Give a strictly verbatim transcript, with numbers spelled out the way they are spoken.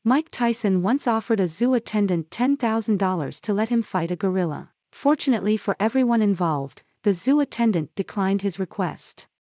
Mike Tyson once offered a zoo attendant ten thousand dollars to let him fight a gorilla. Fortunately for everyone involved, the zoo attendant declined his request.